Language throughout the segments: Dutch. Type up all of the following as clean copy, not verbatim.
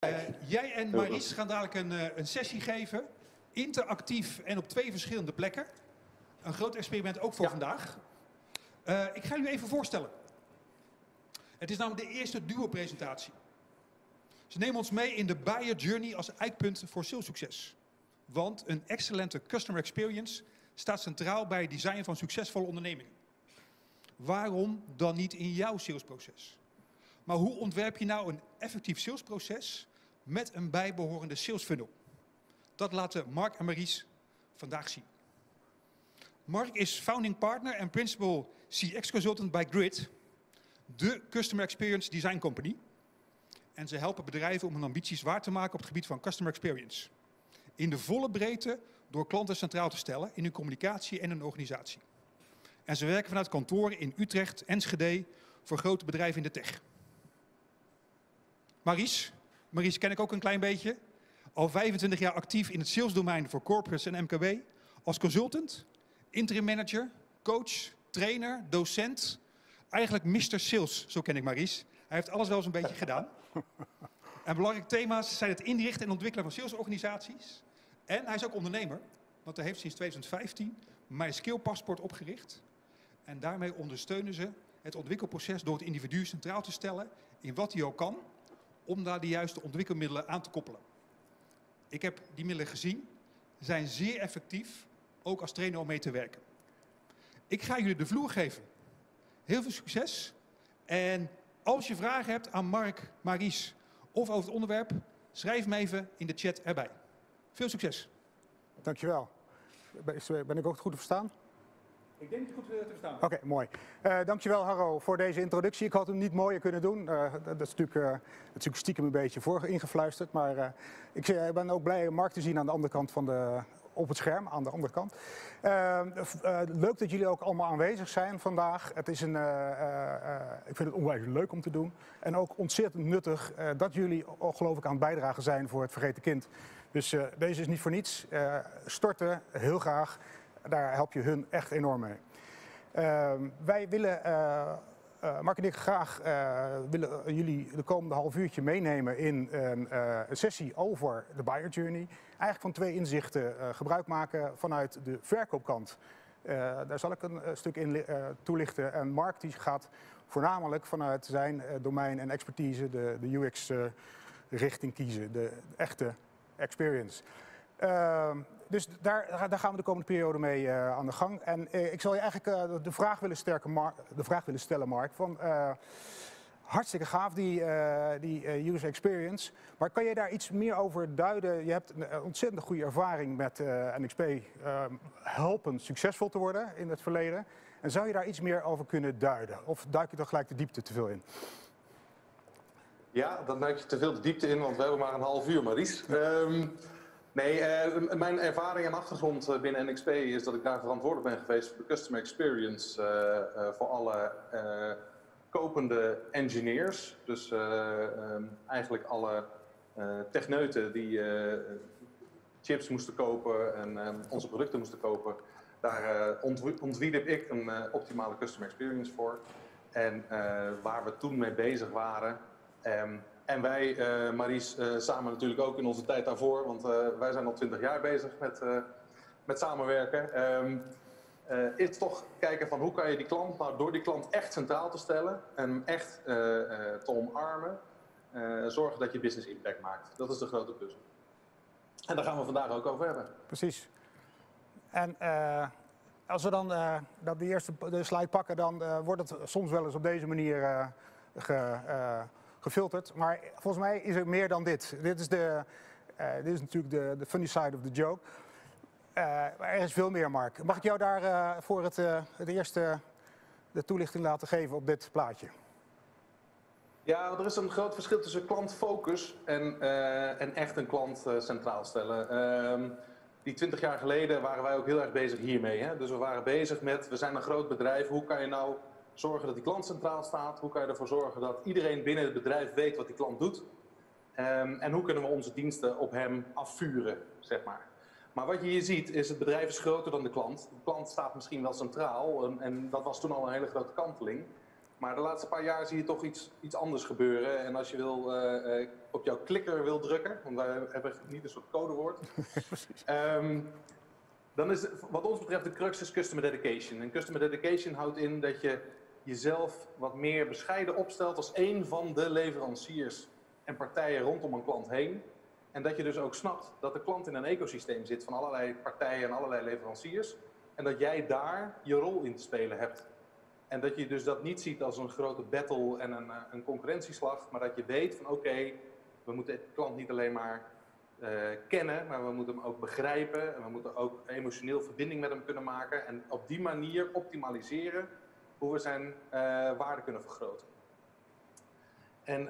Jij en Maries gaan dadelijk een sessie geven. Interactief en op 2 verschillende plekken. Een groot experiment ook voor vandaag. Ik ga jullie even voorstellen. Het is namelijk de eerste duo-presentatie. Ze nemen ons mee in de buyer journey als eikpunt voor salessucces. Want een excellente customer experience staat centraal bij het design van succesvolle ondernemingen. Waarom dan niet in jouw salesproces? Maar hoe ontwerp je nou een effectief salesproces met een bijbehorende sales funnel? Dat laten Mark en Maries vandaag zien. Mark is founding partner en principal CX consultant bij Grid, de Customer Experience Design Company. En ze helpen bedrijven om hun ambities waar te maken op het gebied van customer experience. In de volle breedte door klanten centraal te stellen in hun communicatie en hun organisatie. En ze werken vanuit kantoren in Utrecht, Enschede voor grote bedrijven in de tech. Maries ken ik ook een klein beetje. Al 25 jaar actief in het salesdomein voor corporates en MKB. Als consultant, interim manager, coach, trainer, docent. Eigenlijk Mr. Sales, zo ken ik Maries. Hij heeft alles wel eens een beetje gedaan. En belangrijke thema's zijn het inrichten en ontwikkelen van salesorganisaties. En hij is ook ondernemer, want hij heeft sinds 2015 My Skill Passport opgericht. En daarmee ondersteunen ze het ontwikkelproces door het individu centraal te stellen in wat hij ook kan, om daar de juiste ontwikkelmiddelen aan te koppelen. Ik heb die middelen gezien, zijn zeer effectief, ook als trainer om mee te werken. Ik ga jullie de vloer geven. Heel veel succes. En als je vragen hebt aan Mark, Maries of over het onderwerp, schrijf me even in de chat erbij. Veel succes. Dankjewel. Ben ik ook goed te verstaan? Ik denk het goed te verstaan. Oké, mooi. Dankjewel Harro voor deze introductie. Ik had hem niet mooier kunnen doen. Dat is natuurlijk stiekem een beetje voor ingefluisterd. Maar ik ben ook blij Mark te zien aan de andere kant op het scherm, aan de andere kant. Leuk dat jullie ook allemaal aanwezig zijn vandaag. Ik vind het onwijs leuk om te doen. En ook ontzettend nuttig dat jullie geloof ik aan het bijdragen zijn voor het vergeten kind. Dus deze is niet voor niets. Storten, heel graag. Daar help je hun echt enorm mee. Wij willen, Mark en ik graag willen jullie de komende half uurtje meenemen in een sessie over de buyer journey. Eigenlijk van 2 inzichten gebruik maken vanuit de verkoopkant. Daar zal ik een stuk in toelichten. En Mark die gaat voornamelijk vanuit zijn domein en expertise de UX richting kiezen. De echte experience. Dus daar gaan we de komende periode mee aan de gang. En ik zal je eigenlijk de vraag willen stellen, Mark. Hartstikke gaaf, die user experience. Maar kan je daar iets meer over duiden? Je hebt een ontzettend goede ervaring met NXP helpen succesvol te worden in het verleden. En zou je daar iets meer over kunnen duiden? Of duik je dan gelijk de diepte te veel in? Ja, dan duik je te veel de diepte in, want we hebben maar een half uur, Maries. Mijn ervaring en achtergrond binnen NXP is dat ik daar verantwoordelijk ben geweest voor de customer experience voor alle kopende engineers. Dus eigenlijk alle techneuten die chips moesten kopen en onze producten moesten kopen. Daar ontwierp ik een optimale customer experience voor. En waar we toen mee bezig waren. En wij, Maries, samen natuurlijk ook in onze tijd daarvoor, want wij zijn al 20 jaar bezig met samenwerken. Is toch kijken van hoe kan je die klant, nou, door die klant echt centraal te stellen en echt te omarmen, zorgen dat je business impact maakt. Dat is de grote puzzel. En daar gaan we vandaag ook over hebben. Precies. En als we dan de slide pakken, dan wordt het soms wel eens op deze manier gefilterd. Maar volgens mij is er meer dan dit. Dit is natuurlijk de funny side of the joke. Maar er is veel meer, Mark. Mag ik jou daar voor het eerste de toelichting laten geven op dit plaatje? Ja, er is een groot verschil tussen klantfocus en echt een klant centraal stellen. Die 20 jaar geleden waren wij ook heel erg bezig hiermee. Hè? Dus we waren bezig met, we zijn een groot bedrijf, hoe kan je nou zorgen dat die klant centraal staat? Hoe kan je ervoor zorgen dat iedereen binnen het bedrijf weet wat die klant doet? En hoe kunnen we onze diensten op hem afvuren, zeg maar. Maar wat je hier ziet is, het bedrijf is groter dan de klant. De klant staat misschien wel centraal en dat was toen al een hele grote kanteling. Maar de laatste paar jaar zie je toch iets anders gebeuren. En als je op jouw klikker wil drukken, want wij hebben niet een soort codewoord. Dan is wat ons betreft de crux is customer dedication. En customer dedication houdt in dat je jezelf wat meer bescheiden opstelt als één van de leveranciers en partijen rondom een klant heen. En dat je dus ook snapt dat de klant in een ecosysteem zit van allerlei partijen en allerlei leveranciers. En dat jij daar je rol in te spelen hebt. En dat je dus dat niet ziet als een grote battle en een concurrentieslag, maar dat je weet van oké, we moeten de klant niet alleen maar kennen, maar we moeten hem ook begrijpen en we moeten ook emotioneel verbinding met hem kunnen maken en op die manier optimaliseren hoe we zijn waarde kunnen vergroten. En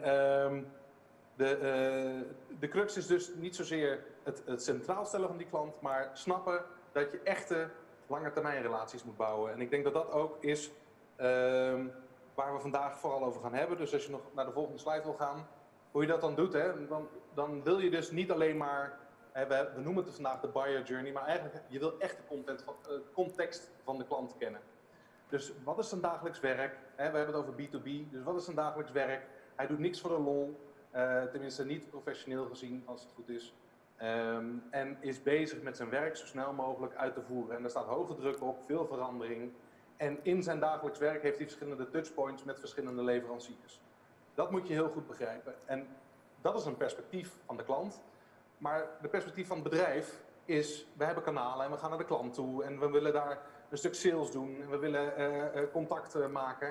de crux is dus niet zozeer het centraal stellen van die klant, maar snappen dat je echte langetermijnrelaties moet bouwen. En ik denk dat dat ook is waar we vandaag vooral over gaan hebben. Dus als je nog naar de volgende slide wil gaan, hoe je dat dan doet, hè, dan wil je dus niet alleen maar, we noemen het vandaag de buyer journey, maar eigenlijk je wil echt de context van de klant kennen. Dus wat is zijn dagelijks werk? We hebben het over B2B, dus wat is zijn dagelijks werk? Hij doet niks voor de lol, tenminste niet professioneel gezien als het goed is. En is bezig met zijn werk zo snel mogelijk uit te voeren. En daar staat hoge druk op, veel verandering. En in zijn dagelijks werk heeft hij verschillende touchpoints met verschillende leveranciers. Dat moet je heel goed begrijpen. En dat is een perspectief van de klant. Maar de perspectief van het bedrijf is, we hebben kanalen en we gaan naar de klant toe. En we willen daar een stuk sales doen. En we willen contacten maken.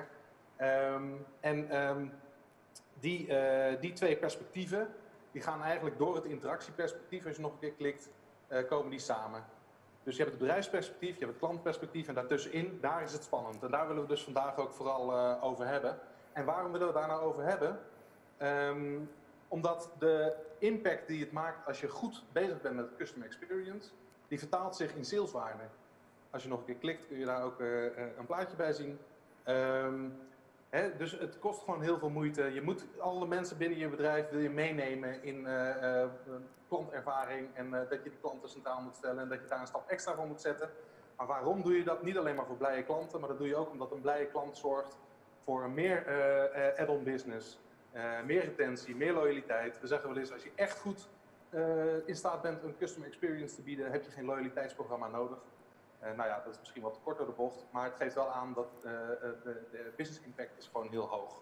Die twee perspectieven, die gaan eigenlijk door het interactieperspectief, als je nog een keer klikt, komen die samen. Dus je hebt het bedrijfsperspectief, je hebt het klantperspectief en daartussenin, daar is het spannend. En daar willen we dus vandaag ook vooral over hebben. En waarom willen we daar nou over hebben? Omdat de impact die het maakt als je goed bezig bent met customer experience, die vertaalt zich in saleswaarde. Als je nog een keer klikt, kun je daar ook een plaatje bij zien. Dus het kost gewoon heel veel moeite. Je moet alle mensen binnen je bedrijf wil je meenemen in klantervaring en dat je de klanten centraal moet stellen en dat je daar een stap extra voor moet zetten. Maar waarom doe je dat? Niet alleen maar voor blije klanten, maar dat doe je ook omdat een blije klant zorgt voor een meer add-on business, meer retentie, meer loyaliteit. We zeggen wel eens, als je echt goed in staat bent een customer experience te bieden, heb je geen loyaliteitsprogramma nodig. Nou ja, dat is misschien wat kort door de bocht, maar het geeft wel aan dat de business impact is gewoon heel hoog.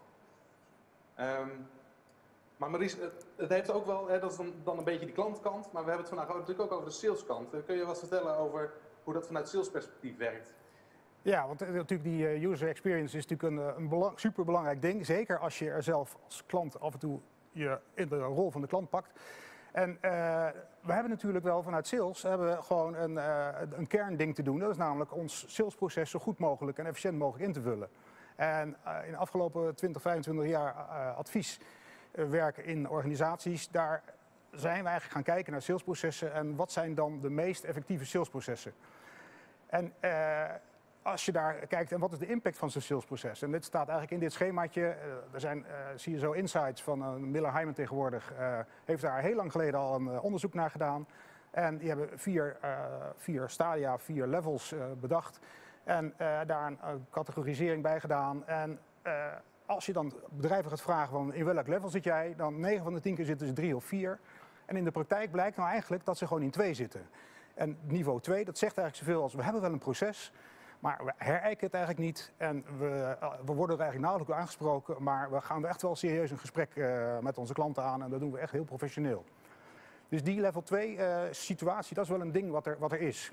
Maar Maries, het heeft ook wel, dat is dan een beetje die klantkant, maar we hebben het vandaag natuurlijk ook over de saleskant. Kun je wat vertellen over hoe dat vanuit salesperspectief werkt? Ja, want natuurlijk die user experience is natuurlijk een superbelangrijk ding. Zeker als je er zelf als klant af en toe je in de rol van de klant pakt. En we hebben natuurlijk wel vanuit sales hebben we gewoon een kernding te doen. Dat is namelijk ons salesproces zo goed mogelijk en efficiënt mogelijk in te vullen. En in de afgelopen 20, 25 jaar advieswerk in organisaties, daar zijn we eigenlijk gaan kijken naar salesprocessen en wat zijn dan de meest effectieve salesprocessen. En als je daar kijkt en wat is de impact van zo'n salesproces. En dit staat eigenlijk in dit schemaatje. Er zijn, zie je zo, insights van Miller Heiman tegenwoordig. Heeft daar heel lang geleden al een onderzoek naar gedaan. En die hebben vier stadia, 4 levels bedacht. En daar een categorisering bij gedaan. En als je dan bedrijven gaat vragen van in welk level zit jij, dan 9 van de 10 keer zitten ze 3 of 4. En in de praktijk blijkt nou eigenlijk dat ze gewoon in 2 zitten. En niveau 2, dat zegt eigenlijk zoveel als we hebben wel een proces. Maar we herijken het eigenlijk niet en we worden er eigenlijk nauwelijks door aangesproken. Maar we gaan echt wel serieus een gesprek met onze klanten aan en dat doen we echt heel professioneel. Dus die level 2 situatie, dat is wel een ding wat er is.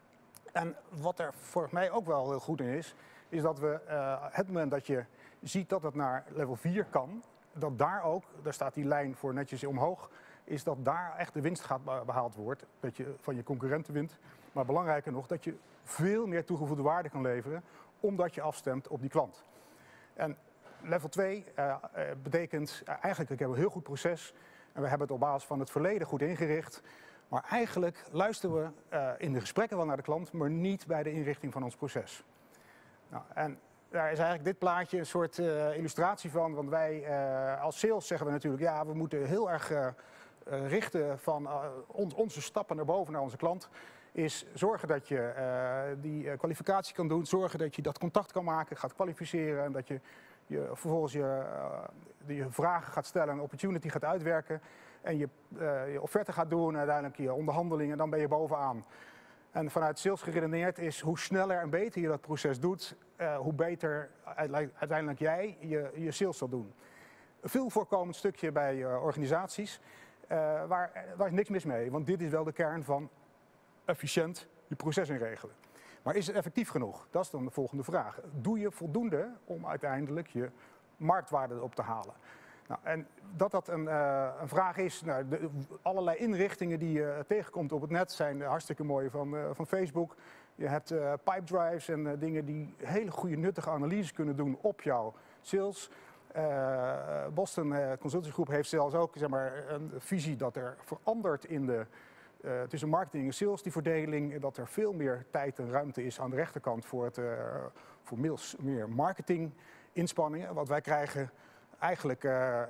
En wat er voor mij ook wel heel goed in is dat we het moment dat je ziet dat het naar level 4 kan, dat daar ook, daar staat die lijn voor netjes omhoog, is dat daar echt de winst behaald wordt. Dat je van je concurrenten wint. Maar belangrijker nog, dat je veel meer toegevoegde waarde kan leveren, omdat je afstemt op die klant. En level 2 betekent eigenlijk, ik heb een heel goed proces en we hebben het op basis van het verleden goed ingericht. Maar eigenlijk luisteren we in de gesprekken wel naar de klant, maar niet bij de inrichting van ons proces. Nou, en daar is eigenlijk dit plaatje een soort illustratie van, want wij als sales zeggen we natuurlijk, ja, we moeten heel erg richten van onze stappen naar boven naar onze klant. Is zorgen dat je die kwalificatie kan doen, zorgen dat je dat contact kan maken, gaat kwalificeren en dat je je vervolgens je vragen gaat stellen, een opportunity gaat uitwerken en je offerte gaat doen, uiteindelijk je onderhandelingen, dan ben je bovenaan. En vanuit sales geredeneerd is hoe sneller en beter je dat proces doet, hoe beter uiteindelijk jij je sales zal doen. Een veel voorkomend stukje bij organisaties, waar is niks mis mee, want dit is wel de kern van efficiënt je proces inregelen. Maar is het effectief genoeg? Dat is dan de volgende vraag. Doe je voldoende om uiteindelijk je marktwaarde op te halen? Nou, en dat een vraag is, nou, allerlei inrichtingen die je tegenkomt op het net zijn hartstikke mooi van Facebook. Je hebt pipedrives en dingen die hele goede nuttige analyses kunnen doen op jouw sales. Boston Consulting Group heeft zelfs ook zeg maar, een visie dat er verandert in tussen marketing en sales, die verdeling. Dat er veel meer tijd en ruimte is aan de rechterkant voor meer marketing inspanningen. Wat wij krijgen eigenlijk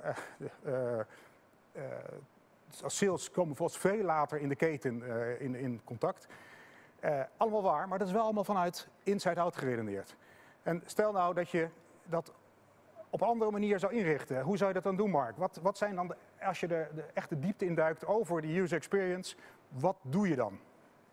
als sales komen bijvoorbeeld veel later in de keten in contact. Allemaal waar, maar dat is wel allemaal vanuit inside-out geredeneerd. En stel nou dat je dat op een andere manier zou inrichten. Hoe zou je dat dan doen, Mark? Wat zijn dan, als je de echte diepte induikt over de user experience, wat doe je dan?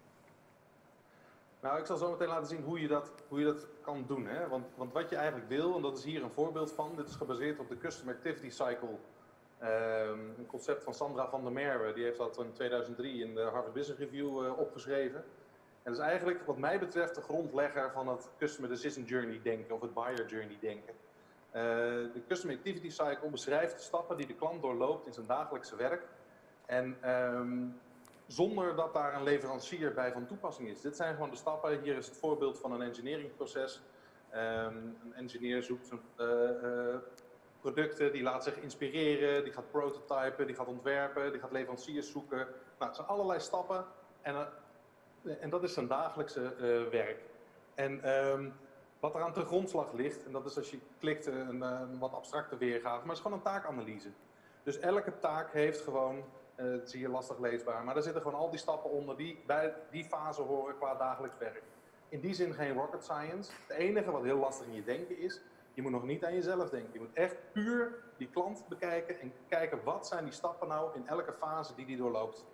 Nou, ik zal zo meteen laten zien hoe je dat kan doen. Hè? Want wat je eigenlijk wil, en dat is hier een voorbeeld van, dit is gebaseerd op de Customer Activity Cycle. Een concept van Sandra van der Merwe, die heeft dat in 2003 in de Harvard Business Review opgeschreven. En dat is eigenlijk, wat mij betreft, de grondlegger van het Customer Decision Journey denken, of het Buyer Journey denken. De Customer Activity Cycle beschrijft de stappen die de klant doorloopt in zijn dagelijkse werk. En zonder dat daar een leverancier bij van toepassing is. Dit zijn gewoon de stappen. Hier is het voorbeeld van een engineeringproces. Een engineer zoekt producten, die laat zich inspireren, die gaat prototypen, die gaat ontwerpen, die gaat leveranciers zoeken. Nou, het zijn allerlei stappen en dat is zijn dagelijkse werk. En wat er aan ten grondslag ligt, en dat is als je klikt een wat abstracte weergave, maar het is gewoon een taakanalyse. Dus elke taak heeft gewoon, dat zie je lastig leesbaar, maar er zitten gewoon al die stappen onder die bij die fase horen qua dagelijks werk. In die zin geen rocket science. Het enige wat heel lastig in je denken is, je moet nog niet aan jezelf denken. Je moet echt puur die klant bekijken en kijken wat zijn die stappen nou in elke fase die doorloopt.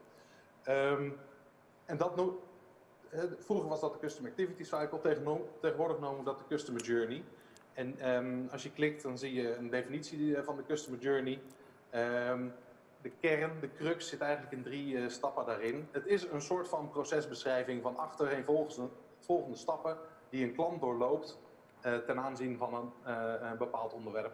En dat vroeger was dat de Customer Activity Cycle, tegenwoordig noemen we dat de Customer Journey. En als je klikt dan zie je een definitie van de Customer Journey. De kern, de crux zit eigenlijk in 3 stappen daarin. Het is een soort van procesbeschrijving van achtereenvolgende stappen die een klant doorloopt ten aanzien van een bepaald onderwerp.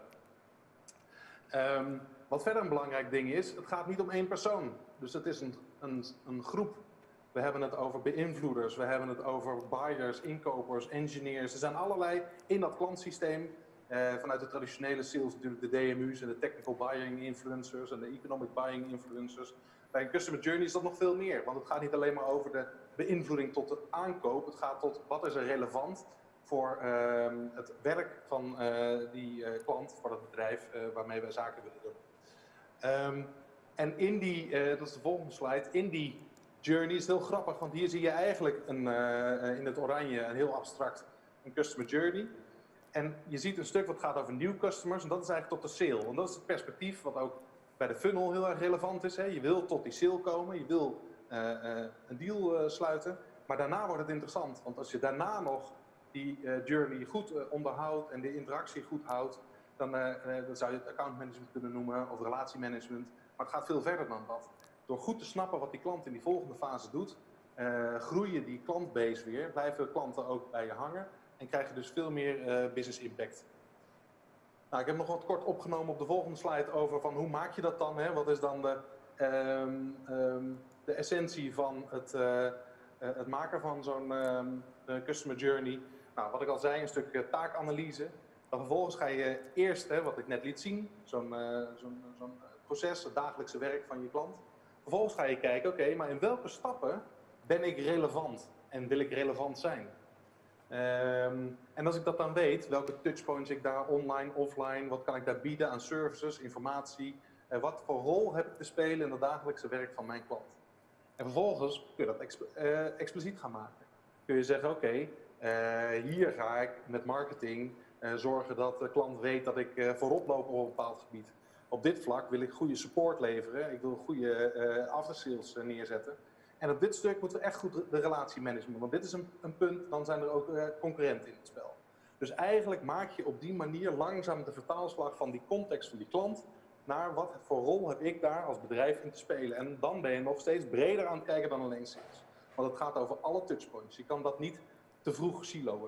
Wat verder een belangrijk ding is, het gaat niet om één persoon. Dus het is een groep. We hebben het over beïnvloeders, we hebben het over buyers, inkopers, engineers. Er zijn allerlei in dat klantsysteem. Vanuit de traditionele sales natuurlijk de DMU's en de technical buying influencers en de economic buying influencers. Bij een customer journey is dat nog veel meer, want het gaat niet alleen maar over de beïnvloeding tot de aankoop. Het gaat tot wat is er relevant voor het werk van die klant, voor dat bedrijf waarmee wij zaken willen doen. En in dat is de volgende slide, in die journey is het heel grappig, want hier zie je eigenlijk in het oranje een heel abstract een customer journey. En je ziet een stuk wat gaat over nieuw customers en dat is eigenlijk tot de sale. Want dat is het perspectief wat ook bij de funnel heel erg relevant is. Hè. Je wil tot die sale komen, je wil een deal sluiten, maar daarna wordt het interessant. Want als je daarna nog die journey goed onderhoudt en de interactie goed houdt, dan zou je het account management kunnen noemen of relatiemanagement. Maar het gaat veel verder dan dat. Door goed te snappen wat die klant in die volgende fase doet, groeien die klantbase weer, blijven klanten ook bij je hangen en krijg je dus veel meer business impact. Nou, ik heb nog wat kort opgenomen op de volgende slide over van hoe maak je dat dan? Hè? Wat is dan de essentie van het maken van zo'n customer journey? Nou, wat ik al zei, een stuk taakanalyse. Dan vervolgens ga je eerst, wat ik net liet zien, zo'n proces, het dagelijkse werk van je klant. Vervolgens ga je kijken, oké, maar in welke stappen ben ik relevant en wil ik relevant zijn? En als ik dat dan weet, welke touchpoints ik daar online, offline, wat kan ik daar bieden aan services, informatie, wat voor rol heb ik te spelen in het dagelijkse werk van mijn klant? En vervolgens kun je dat expliciet gaan maken. Kun je zeggen, oké, hier ga ik met marketing Zorgen dat de klant weet dat ik voorop loop op een bepaald gebied. Op dit vlak wil ik goede support leveren. Ik wil goede aftersales neerzetten. En op dit stuk moeten we echt goed de relatie managen. Want dit is een punt, dan zijn er ook concurrenten in het spel. Dus eigenlijk maak je op die manier langzaam de vertaalslag van die context van die klant naar wat voor rol heb ik daar als bedrijf in te spelen. En dan ben je nog steeds breder aan het kijken dan alleen sales. Want het gaat over alle touchpoints. Je kan dat niet te vroeg siloen.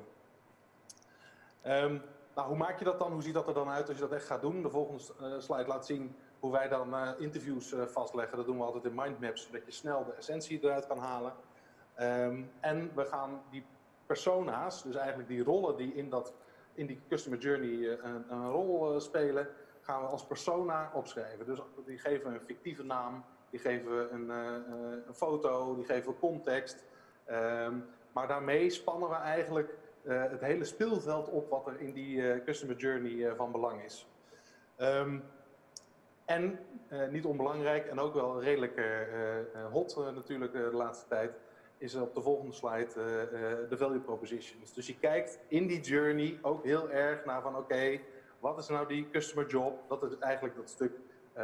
Nou, hoe maak je dat dan? Hoe ziet dat er dan uit als je dat echt gaat doen? De volgende slide laat zien hoe wij dan interviews vastleggen. Dat doen we altijd in mindmaps, zodat je snel de essentie eruit kan halen. En we gaan die persona's, dus eigenlijk die rollen die in die customer journey een rol spelen, gaan we als persona opschrijven. Dus die geven we een fictieve naam, die geven we een foto, die geven we context. Maar daarmee spannen we eigenlijk het hele speelveld op wat er in die customer journey van belang is. En niet onbelangrijk en ook wel redelijk hot natuurlijk de laatste tijd, is op de volgende slide de value propositions. Dus je kijkt in die journey ook heel erg naar van oké, wat is nou die customer job? Dat is eigenlijk dat stuk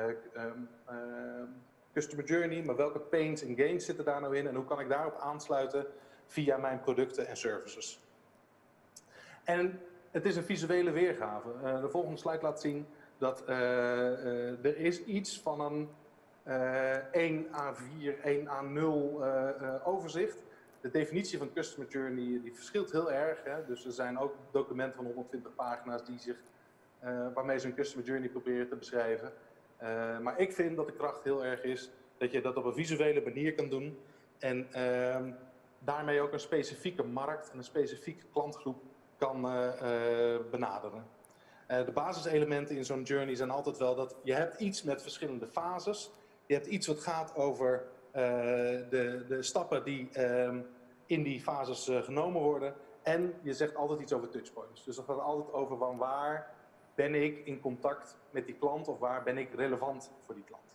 customer journey, maar welke pains en gains zitten daar nou in en hoe kan ik daarop aansluiten via mijn producten en services? En het is een visuele weergave. De volgende slide laat zien dat er is iets van een 1 A4, 1 A0 overzicht. De definitie van customer journey die verschilt heel erg. Hè? Dus er zijn ook documenten van 120 pagina's waarmee ze een customer journey proberen te beschrijven. Maar ik vind dat de kracht heel erg is dat je dat op een visuele manier kan doen. En daarmee ook een specifieke markt en een specifieke klantgroep kan benaderen. De basiselementen in zo'n journey zijn altijd wel dat je hebt iets met verschillende fases. Je hebt iets wat gaat over de stappen die in die fases genomen worden. En je zegt altijd iets over touchpoints. Dus dat gaat altijd over van waar ben ik in contact met die klant of waar ben ik relevant voor die klant.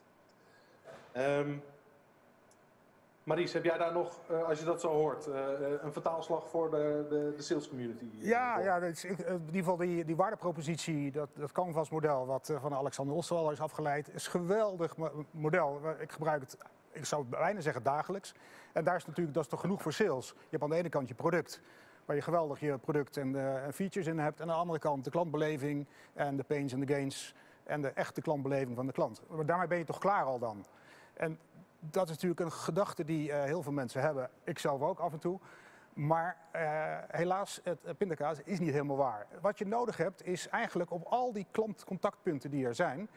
Maries, heb jij daar nog, als je dat zo hoort, een vertaalslag voor de sales community? Ja, in ieder geval die waardepropositie, dat Canvas-model wat van Alexander Osterwalder is afgeleid, is een geweldig model. Ik gebruik het, ik zou bijna zeggen dagelijks. En daar is natuurlijk, dat is toch genoeg voor sales. Je hebt aan de ene kant je product, waar je geweldig je product en features in hebt. En aan de andere kant de klantbeleving en de pains en de gains en de echte klantbeleving van de klant. Maar daarmee ben je toch klaar al dan. En dat is natuurlijk een gedachte die heel veel mensen hebben. Ik zelf ook af en toe. Maar helaas, het pindakaas is niet helemaal waar. Wat je nodig hebt is eigenlijk op al die klantcontactpunten die er zijn,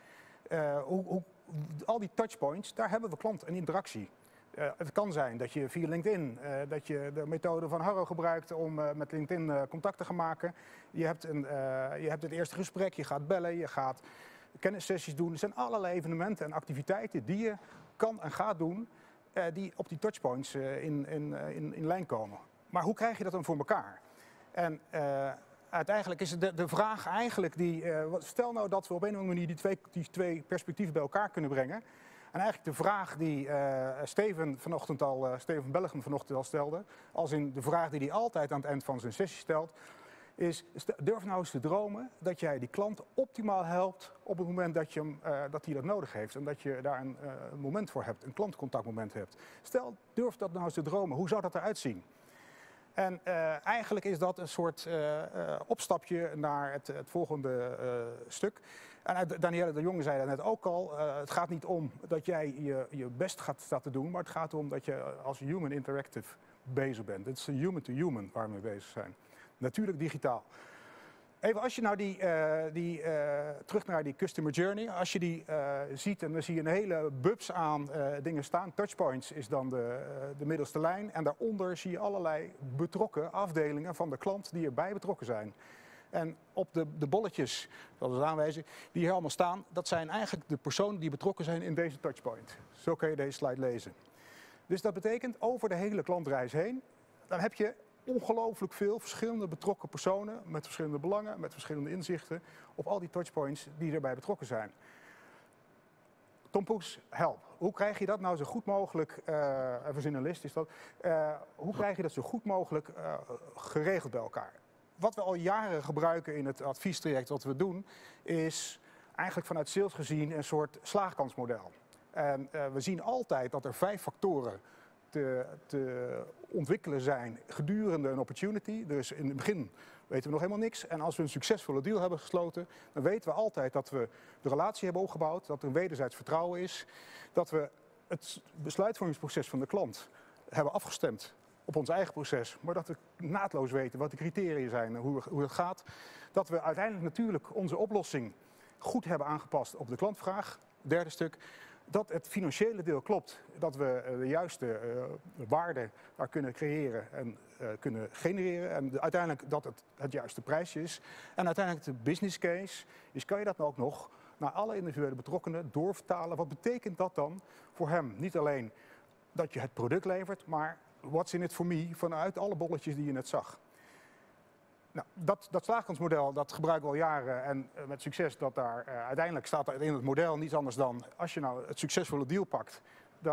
al die touchpoints, daar hebben we klant en interactie. Het kan zijn dat je via LinkedIn, dat je de methode van Harro gebruikt om met LinkedIn contact te gaan maken. Je hebt het eerste gesprek, je gaat bellen, je gaat kennissessies doen. Er zijn allerlei evenementen en activiteiten die je kan en gaat doen, die op die touchpoints in lijn komen. Maar hoe krijg je dat dan voor elkaar? En uiteindelijk is het de vraag eigenlijk stel nou dat we op een of andere manier die twee perspectieven bij elkaar kunnen brengen. En eigenlijk de vraag die Steven van Bellegem vanochtend al stelde, als in de vraag die hij altijd aan het eind van zijn sessie stelt, is durf nou eens te dromen dat jij die klant optimaal helpt op het moment dat hij dat nodig heeft. En dat je daar een moment voor hebt, een klantcontactmoment hebt. Durf dat nou eens te dromen. Hoe zou dat eruit zien? En eigenlijk is dat een soort opstapje naar het volgende stuk. En Danielle de Jonge zei dat net ook al. Het gaat niet om dat jij je best gaat te doen, maar het gaat erom dat je als human interactive bezig bent. Het is human to human waar we mee bezig zijn. Natuurlijk digitaal. Even als je nou terug naar die customer journey, als je die ziet en dan zie je een hele bubs aan dingen staan. Touchpoints is dan de middelste lijn en daaronder zie je allerlei betrokken afdelingen van de klant die erbij betrokken zijn. En op de bolletjes, zoals we aanwijzen, die hier allemaal staan, dat zijn eigenlijk de personen die betrokken zijn in deze touchpoint. Zo kun je deze slide lezen. Dus dat betekent over de hele klantreis heen, dan heb je ongelooflijk veel verschillende betrokken personen met verschillende belangen, met verschillende inzichten op al die touchpoints die erbij betrokken zijn. Tom Poes, help. Hoe krijg je dat nou zo goed mogelijk, even in een list is dat, hoe krijg je dat zo goed mogelijk geregeld bij elkaar? wat we al jaren gebruiken in het adviestraject wat we doen, is eigenlijk vanuit sales gezien een soort slaagkansmodel. En we zien altijd dat er 5 factoren te ontwikkelen zijn gedurende een opportunity. Dus in het begin weten we nog helemaal niks. En als we een succesvolle deal hebben gesloten, dan weten we altijd dat we de relatie hebben opgebouwd, dat er een wederzijds vertrouwen is, dat we het besluitvormingsproces van de klant hebben afgestemd op ons eigen proces, maar dat we naadloos weten wat de criteria zijn en hoe het gaat. Dat we uiteindelijk natuurlijk onze oplossing goed hebben aangepast op de klantvraag. Derde stuk, dat het financiële deel klopt. Dat we de juiste waarde daar kunnen creëren en kunnen genereren. En uiteindelijk dat het juiste prijsje is. En uiteindelijk de business case is, kan je dat nou ook nog naar alle individuele betrokkenen doorvertalen. Wat betekent dat dan voor hem? Niet alleen dat je het product levert, maar what's in it for me vanuit alle bolletjes die je net zag. Nou, dat slaagkansmodel dat gebruiken we al jaren en met succes dat daar uiteindelijk staat er in het model niets anders dan als je nou het succesvolle deal pakt,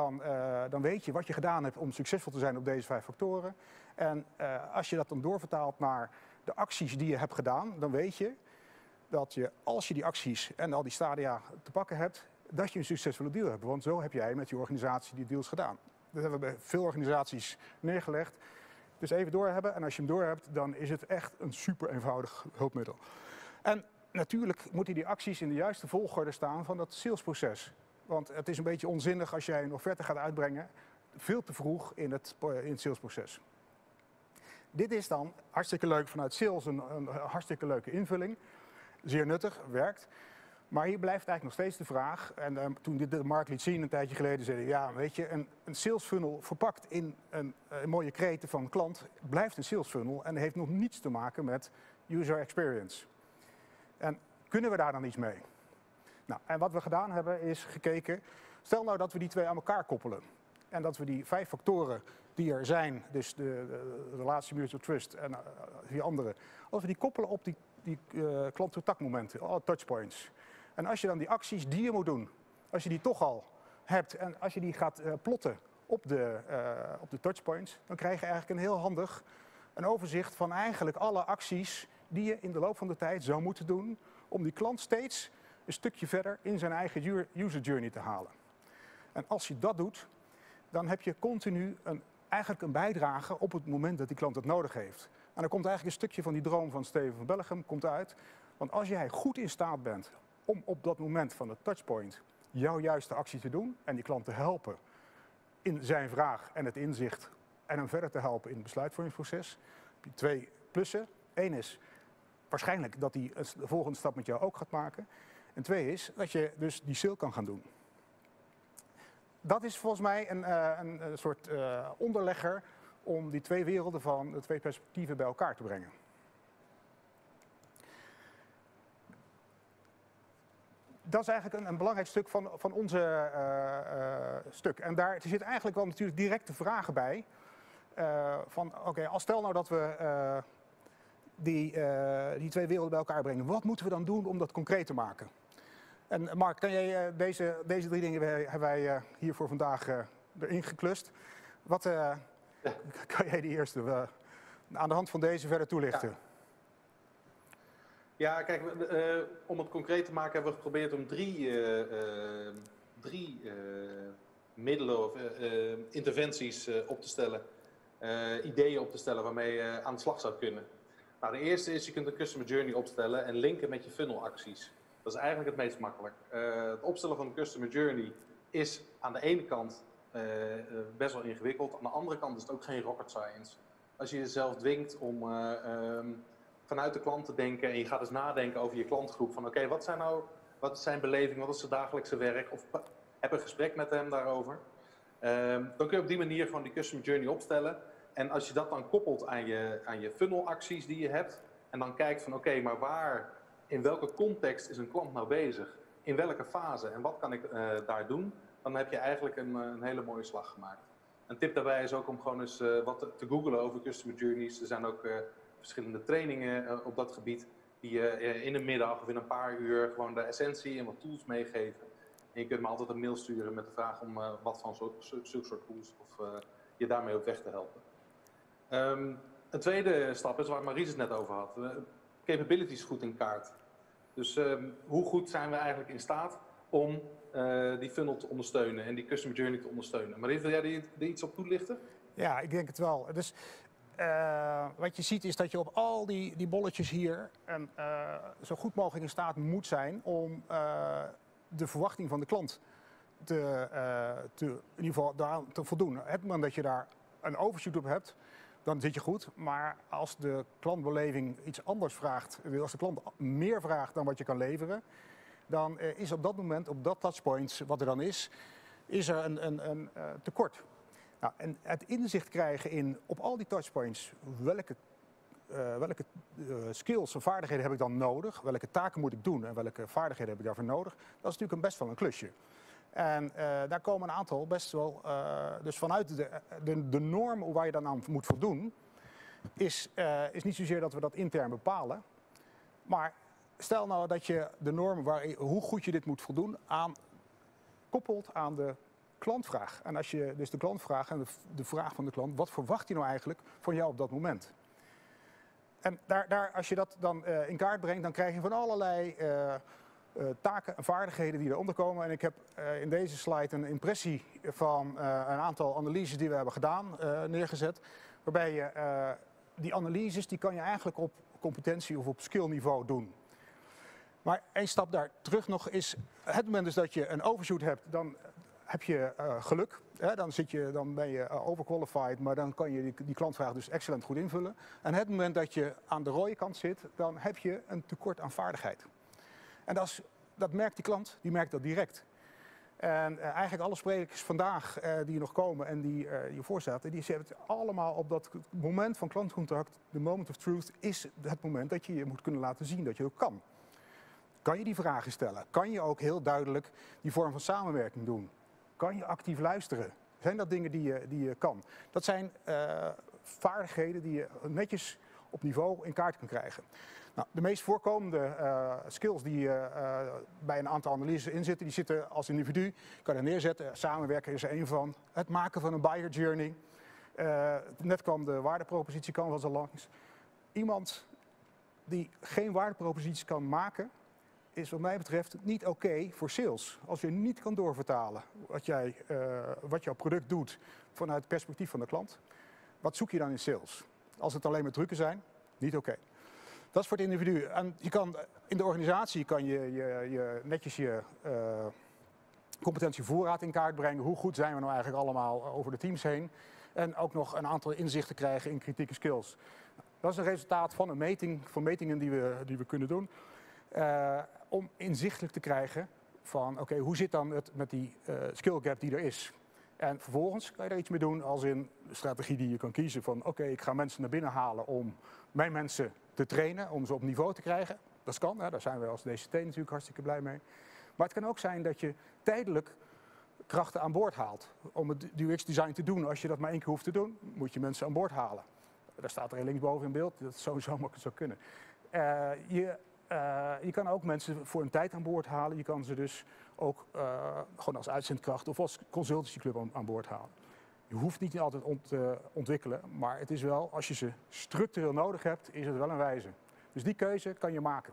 dan weet je wat je gedaan hebt om succesvol te zijn op deze 5 factoren. En als je dat dan doorvertaalt naar de acties die je hebt gedaan, dan weet je dat je als je die acties en al die stadia te pakken hebt, dat je een succesvolle deal hebt. Want zo heb jij met je organisatie die deals gedaan. Dat hebben we bij veel organisaties neergelegd. Dus even doorhebben. En als je hem doorhebt, dan is het echt een super eenvoudig hulpmiddel. En natuurlijk moeten die acties in de juiste volgorde staan van dat salesproces. Want het is een beetje onzinnig als jij een offerte gaat uitbrengen, veel te vroeg in het salesproces. Dit is dan hartstikke leuk vanuit sales, een hartstikke leuke invulling. Zeer nuttig, werkt. Maar hier blijft eigenlijk nog steeds de vraag, en toen dit de Mark liet zien een tijdje geleden, zei hij, ja, weet je, een sales funnel verpakt in een mooie kreten van klant, blijft een sales funnel en heeft nog niets te maken met user experience. En kunnen we daar dan iets mee? Nou, en wat we gedaan hebben is gekeken, stel nou dat we die 2 aan elkaar koppelen. En dat we die 5 factoren die er zijn, dus de relatie mutual trust en die andere, als we die koppelen op die klant-contactmomenten, alle touchpoints. En als je dan die acties die je moet doen, als je die toch al hebt en als je die gaat plotten op de touchpoints, dan krijg je eigenlijk een heel handig een overzicht van eigenlijk alle acties die je in de loop van de tijd zou moeten doen om die klant steeds een stukje verder in zijn eigen user journey te halen. En als je dat doet, dan heb je continu eigenlijk een bijdrage op het moment dat die klant het nodig heeft. En dan komt eigenlijk een stukje van die droom van Steven van Bellegem komt uit. Want als jij goed in staat bent om op dat moment van de touchpoint jouw juiste actie te doen en die klant te helpen in zijn vraag en het inzicht en hem verder te helpen in het besluitvormingsproces, heb je 2 plussen. 1 is waarschijnlijk dat hij de volgende stap met jou ook gaat maken. En 2 is dat je dus die sale kan gaan doen. Dat is volgens mij een soort onderlegger om die 2 werelden van de 2 perspectieven bij elkaar te brengen. Dat is eigenlijk een belangrijk stuk van onze stuk. En daar zit eigenlijk wel natuurlijk directe vragen bij. Van oké, als stel nou dat we die 2 werelden bij elkaar brengen. Wat moeten we dan doen om dat concreet te maken? En Mark, kan jij deze 3 dingen hebben wij hier voor vandaag erin geklust. Wat kan jij die eerste aan de hand van deze verder toelichten? Ja, kijk, om het concreet te maken hebben we geprobeerd om 3 middelen of interventies op te stellen. Ideeën op te stellen waarmee je aan de slag zou kunnen. Nou, de eerste is, je kunt een customer journey opstellen en linken met je funnelacties. Dat is eigenlijk het meest makkelijk. Het opstellen van een customer journey is aan de ene kant best wel ingewikkeld. Aan de andere kant is het ook geen rocket science. Als je jezelf dwingt om vanuit de klant te denken en je gaat eens nadenken over je klantgroep. Van oké, wat is zijn beleving, wat is zijn dagelijkse werk? Of heb een gesprek met hem daarover. Dan kun je op die manier gewoon die customer journey opstellen. En als je dat dan koppelt aan je funnelacties die je hebt. En dan kijkt van oké, maar in welke context is een klant nou bezig? In welke fase en wat kan ik daar doen? Dan heb je eigenlijk een hele mooie slag gemaakt. Een tip daarbij is ook om gewoon eens wat te googlen over customer journeys. Er zijn ook verschillende trainingen op dat gebied. Die je in een middag of in een paar uur gewoon de essentie en wat tools meegeven. En je kunt me altijd een mail sturen met de vraag om wat van zulke soort tools of je daarmee op weg te helpen. Een tweede stap is waar Maries het net over had. Capabilities goed in kaart. Dus hoe goed zijn we eigenlijk in staat om die funnel te ondersteunen en die customer journey te ondersteunen. Maries, wil jij er iets op toelichten? Ja, ik denk het wel. Dus wat je ziet is dat je op al die bolletjes hier zo goed mogelijk in staat moet zijn om de verwachting van de klant in ieder geval daaraan te voldoen. Op het moment dat je daar een overshoot op hebt, dan zit je goed. Maar als de klantbeleving iets anders vraagt, als de klant meer vraagt dan wat je kan leveren, dan is op dat moment, op dat touchpoint wat er dan is er een tekort. Nou, en het inzicht krijgen op al die touchpoints welke skills en vaardigheden heb ik dan nodig, welke taken moet ik doen en welke vaardigheden heb ik daarvoor nodig, dat is natuurlijk best wel een klusje. En daar komen een aantal best wel, dus vanuit de norm waar je dan aan moet voldoen, is niet zozeer dat we dat intern bepalen, maar stel nou dat je de norm, hoe goed je dit moet voldoen, koppelt aan de klantvraag. En als je dus de klantvraag en de vraag van de klant, wat verwacht hij nou eigenlijk van jou op dat moment? En als je dat dan in kaart brengt, dan krijg je van allerlei taken en vaardigheden die eronder komen. En ik heb in deze slide een impressie van een aantal analyses die we hebben gedaan neergezet. Waarbij je die analyses, die kan je eigenlijk op competentie of op skillniveau doen. Maar één stap daar terug nog is, het moment dus dat je een overshoot hebt, dan heb je geluk. Hè? Dan ben je overqualified, maar dan kan je die klantvraag dus excellent goed invullen. En het moment dat je aan de rode kant zit, dan heb je een tekort aan vaardigheid. En dat merkt die klant, die merkt dat direct. En eigenlijk alle sprekers vandaag die nog komen en die je voorzaten, die hebben het allemaal op dat moment van klantcontact, de moment of truth, is het moment dat je je moet kunnen laten zien dat je ook kan. Kan je die vragen stellen? Kan je ook heel duidelijk die vorm van samenwerking doen? Kan je actief luisteren? Zijn dat dingen die je kan? Dat zijn vaardigheden die je netjes op niveau in kaart kan krijgen. Nou, de meest voorkomende skills die bij een aantal analyses inzitten, die zitten als individu. Kan je neerzetten. Samenwerken is er één van. Het maken van een buyer journey. Net kwam de waardepropositie canvas al langs. Iemand die geen waardeproposities kan maken, is wat mij betreft niet oké voor sales. Als je niet kan doorvertalen wat jouw product doet vanuit het perspectief van de klant, wat zoek je dan in sales? Als het alleen maar trucken zijn, niet oké. Dat is voor het individu. En in de organisatie kan je netjes je competentievoorraad in kaart brengen. Hoe goed zijn we nou eigenlijk allemaal over de teams heen? En ook nog een aantal inzichten krijgen in kritieke skills. Dat is een resultaat van een meting, van metingen die we kunnen doen. Om inzichtelijk te krijgen van oké, hoe zit dan het met die skill gap die er is? En vervolgens kan je er iets mee doen als in de strategie die je kan kiezen van oké, ik ga mensen naar binnen halen om mijn mensen te trainen, om ze op niveau te krijgen. Dat kan, hè, daar zijn we als DCT natuurlijk hartstikke blij mee. Maar het kan ook zijn dat je tijdelijk krachten aan boord haalt. Om het UX-design te doen, als je dat maar 1 keer hoeft te doen, moet je mensen aan boord halen. Daar staat er linksboven in beeld, dat sowieso zou kunnen. Je kan ook mensen voor een tijd aan boord halen. Je kan ze dus ook gewoon als uitzendkracht of als consultancyclub aan boord halen. Je hoeft niet altijd ontwikkelen, maar het is wel, als je ze structureel nodig hebt, is het wel een wijze. Dus die keuze kan je maken.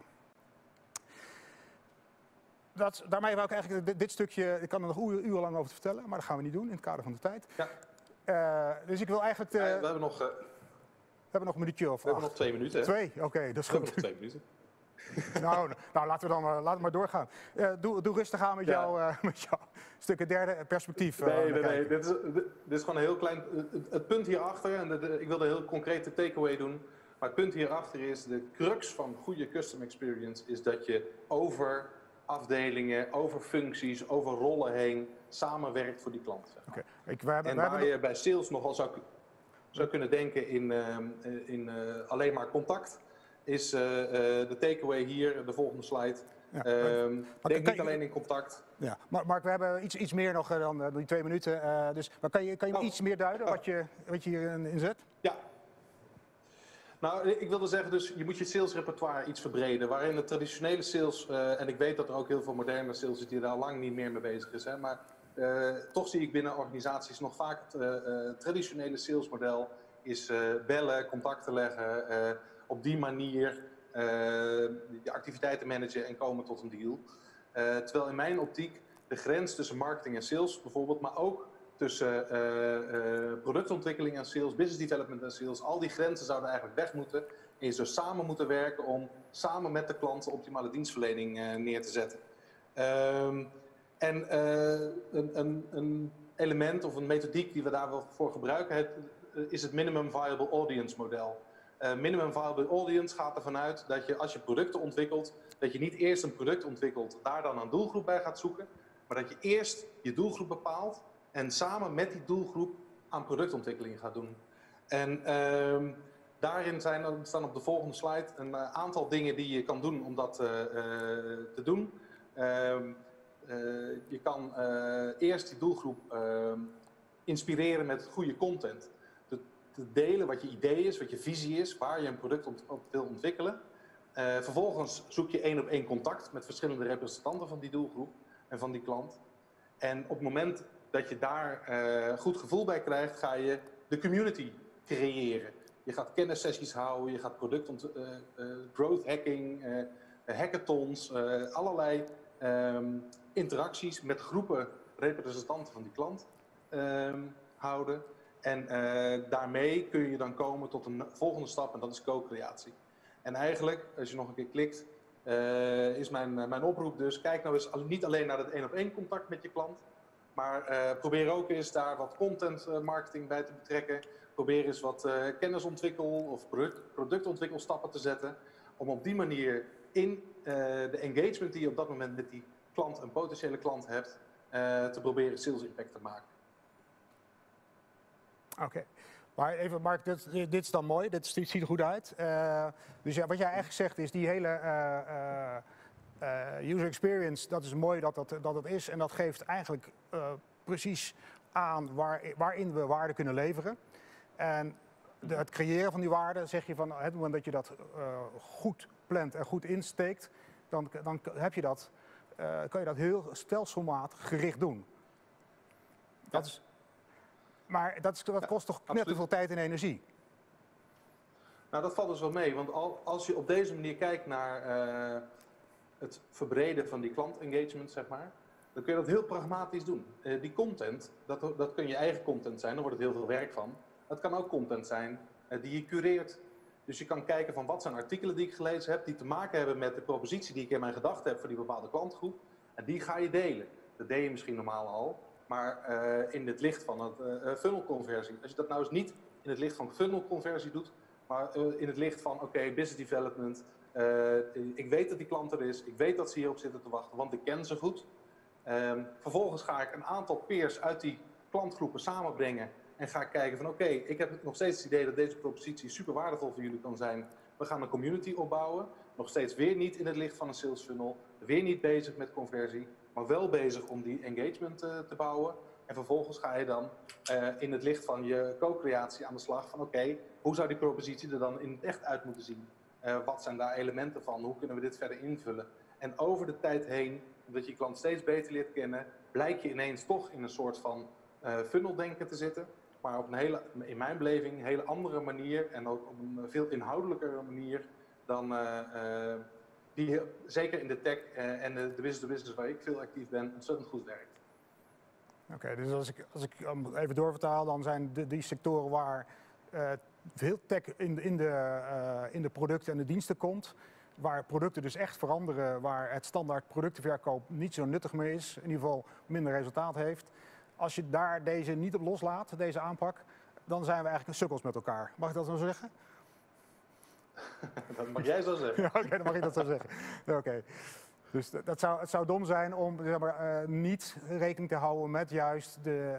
Daarmee wil ik eigenlijk dit stukje, ik kan er nog urenlang over vertellen, maar dat gaan we niet doen in het kader van de tijd. Ja. Dus ik wil eigenlijk... we hebben nog een minuutje of 8. We hebben nog 2 minuten. Hè? 2? Oké, dat is we goed. hebben nog 2 minuten. Nou, laten we maar doorgaan. Doe rustig aan met jouw stuk derde perspectief. Nee. Dit is gewoon een heel klein... Het punt hierachter, en ik wilde een heel concrete takeaway doen. Maar het punt hierachter is, de crux van goede custom experience is dat je over afdelingen, over functies, over rollen heen samenwerkt voor die klant. En waar je bij sales nogal zou kunnen denken in alleen maar contact, is de takeaway hier, de volgende slide. Ja, denk niet alleen in contact. Ja, Mark, we hebben iets meer nog dan die 2 minuten. Maar kan je iets meer duiden wat je hierin zet? Ja. Nou, ik wilde zeggen, dus je moet je salesrepertoire iets verbreden. Waarin de traditionele sales, en ik weet dat er ook heel veel moderne sales is die daar al lang niet meer mee bezig is. Hè, maar toch zie ik binnen organisaties nog vaak het traditionele salesmodel is bellen, contacten leggen, op die manier je activiteiten managen en komen tot een deal. Terwijl in mijn optiek de grens tussen marketing en sales bijvoorbeeld, maar ook tussen productontwikkeling en sales, business development en sales, al die grenzen zouden eigenlijk weg moeten. En je zou samen moeten werken om samen met de klant de optimale dienstverlening neer te zetten. Een element of een methodiek die we daar wel voor gebruiken is het minimum viable audience model. Minimum viable audience gaat ervan uit dat je als je producten ontwikkelt, dat je niet eerst een product ontwikkelt, daar dan een doelgroep bij gaat zoeken, maar dat je eerst je doelgroep bepaalt en samen met die doelgroep aan productontwikkeling gaat doen. En daarin staan op de volgende slide een aantal dingen die je kan doen om dat te doen. Je kan eerst die doelgroep inspireren met goede content. Te delen wat je idee is, wat je visie is, waar je een product op wil ontwikkelen. Vervolgens zoek je 1-op-1 contact met verschillende representanten van die doelgroep en van die klant. En op het moment dat je daar goed gevoel bij krijgt, ga je de community creëren. Je gaat kennissessies houden, je gaat growth hacking, hackathons, allerlei interacties met groepen representanten van die klant houden. En daarmee kun je dan komen tot een volgende stap en dat is co-creatie. En eigenlijk, als je nog een keer klikt, is mijn oproep dus, kijk nou eens niet alleen naar het 1-op-1 contact met je klant, maar probeer ook eens daar wat content marketing bij te betrekken. Probeer eens wat kennisontwikkel of productontwikkelstappen te zetten. Om op die manier in de engagement die je op dat moment met die klant, een potentiële klant hebt, te proberen sales impact te maken. Oké. Maar even Mark, dit is dan mooi, dit ziet er goed uit. Dus ja, wat jij eigenlijk zegt is die hele user experience, dat is mooi dat het is. En dat geeft eigenlijk precies aan waarin we waarde kunnen leveren. En het creëren van die waarde, zeg je van het moment dat je dat goed plant en goed insteekt, dan heb je dat, kan je dat heel stelselmatig gericht doen. Dat is, maar dat kost toch net te veel tijd en energie? Nou, dat valt dus wel mee, want als je op deze manier kijkt naar het verbreden van die klantengagement, zeg maar, dan kun je dat heel pragmatisch doen. Die content, dat kun je eigen content zijn, daar wordt het heel veel werk van. Het kan ook content zijn die je cureert. Dus je kan kijken van wat zijn artikelen die ik gelezen heb, die te maken hebben met de propositie die ik in mijn gedachten heb voor die bepaalde klantgroep. En die ga je delen. Dat deed je misschien normaal al, maar in het licht van het funnelconversie. Als je dat nou eens niet in het licht van funnelconversie doet, maar in het licht van business development. Ik weet dat die klant er is, ik weet dat ze hierop zitten te wachten, want ik ken ze goed. Vervolgens ga ik een aantal peers uit die klantgroepen samenbrengen en ga ik kijken van ik heb nog steeds het idee dat deze propositie super waardevol voor jullie kan zijn. We gaan een community opbouwen, nog steeds weer niet in het licht van een sales funnel, weer niet bezig met conversie, maar wel bezig om die engagement te bouwen. En vervolgens ga je dan in het licht van je co-creatie aan de slag van hoe zou die propositie er dan in het echt uit moeten zien? Wat zijn daar elementen van? Hoe kunnen we dit verder invullen? En over de tijd heen, omdat je je klant steeds beter leert kennen, blijk je ineens toch in een soort van funneldenken te zitten. Maar op een in mijn beleving, een hele andere manier en ook op een veel inhoudelijkere manier dan die zeker in de tech en de business-to-business waar ik veel actief ben, ontzettend goed werkt. Oké, dus als ik even doorvertaal, dan zijn die sectoren waar veel tech in de producten en de diensten komt, waar producten dus echt veranderen, waar het standaard productenverkoop niet zo nuttig meer is, in ieder geval minder resultaat heeft. Als je daar deze niet op loslaat, deze aanpak, dan zijn we eigenlijk sukkels met elkaar. Mag ik dat zo zeggen? Dat mag jij zo zeggen. Ja, oké, dan mag ik dat zo zeggen. Oké. Dus het zou dom zijn om niet rekening te houden met juist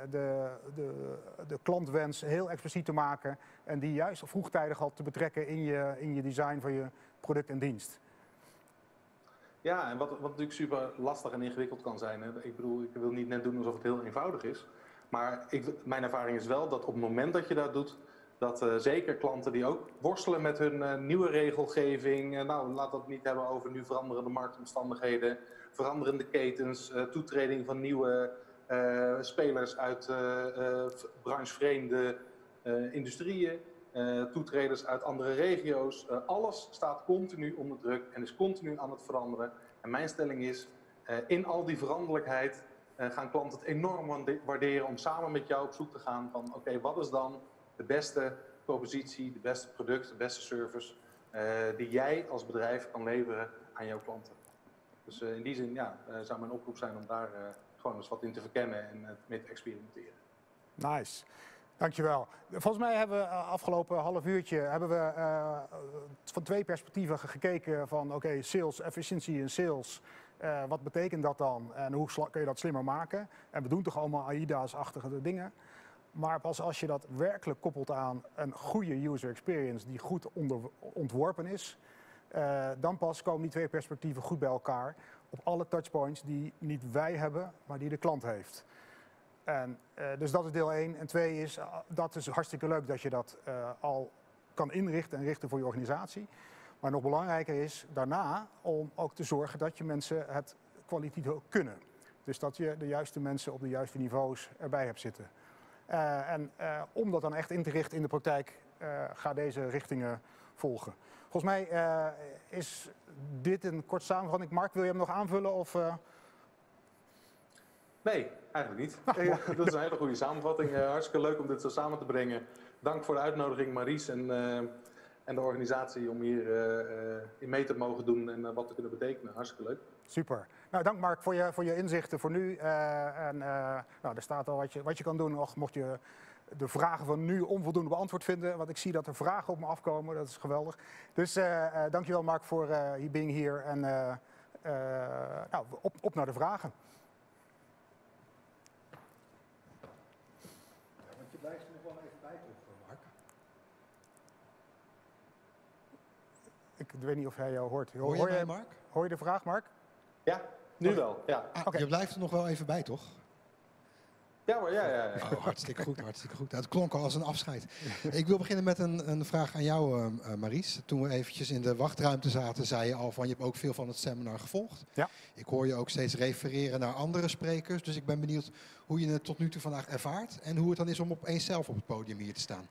de klantwens heel expliciet te maken en die juist vroegtijdig al te betrekken in je design van je product en dienst. Ja, en wat natuurlijk super lastig en ingewikkeld kan zijn. Hè? Ik bedoel, ik wil niet net doen alsof het heel eenvoudig is. Maar mijn ervaring is wel dat op het moment dat je dat doet, dat zeker klanten die ook worstelen met hun nieuwe regelgeving. Laat dat niet hebben over nu veranderende marktomstandigheden, veranderende ketens, toetreding van nieuwe spelers uit branchevreemde industrieën. toetreders uit andere regio's. Alles staat continu onder druk en is continu aan het veranderen. En mijn stelling is, in al die veranderlijkheid gaan klanten het enorm waarderen om samen met jou op zoek te gaan van oké, wat is dan de beste propositie, de beste product, de beste service die jij als bedrijf kan leveren aan jouw klanten. Dus in die zin zou mijn oproep zijn om daar gewoon eens wat in te verkennen en mee te experimenteren. Nice. Dankjewel. Volgens mij hebben we afgelopen half uurtje van 2 perspectieven gekeken van oké, sales, efficiëntie in sales. Wat betekent dat dan en hoe kun je dat slimmer maken? En we doen toch allemaal AIDA's-achtige dingen. Maar pas als je dat werkelijk koppelt aan een goede user experience die goed ontworpen is, dan pas komen die 2 perspectieven goed bij elkaar op alle touchpoints die niet wij hebben, maar die de klant heeft. En, dus dat is deel 1. En 2 is, dat is hartstikke leuk dat je dat al kan inrichten en richten voor je organisatie. Maar nog belangrijker is daarna om ook te zorgen dat je mensen het kwalitatief kunnen. Dus dat je de juiste mensen op de juiste niveaus erbij hebt zitten. Om dat dan echt in te richten in de praktijk, ga deze richtingen volgen. Volgens mij is dit een kort samenvatting. Mark, wil je hem nog aanvullen? Of, Nee, eigenlijk niet. Dat is een hele goede samenvatting. Hartstikke leuk om dit zo samen te brengen. Dank voor de uitnodiging, Maries en de organisatie om hier in mee te mogen doen en wat te kunnen betekenen. Hartstikke leuk. Super. Nou, dank Mark voor je inzichten voor nu. Er staat al wat je kan doen, mocht je de vragen van nu onvoldoende beantwoord vinden. Want ik zie dat er vragen op me afkomen, dat is geweldig. Dus dankjewel Mark voor being here en op naar de vragen. Want je blijft er nog wel even bij toch, Mark? Ik weet niet of hij jou hoort. Hoor je mij, Mark? Hoor je de vraag, Mark? Ja, nu wel. Ja. Okay. Je blijft er nog wel even bij, toch? Ja hoor, ja. Oh, hartstikke goed, hartstikke goed. Het klonk al als een afscheid. Ik wil beginnen met een vraag aan jou, Maries. Toen we eventjes in de wachtruimte zaten, zei je al van je hebt ook veel van het seminar gevolgd. Ja. Ik hoor je ook steeds refereren naar andere sprekers. Dus ik ben benieuwd hoe je het tot nu toe vandaag ervaart. En hoe het dan is om opeens zelf op het podium hier te staan.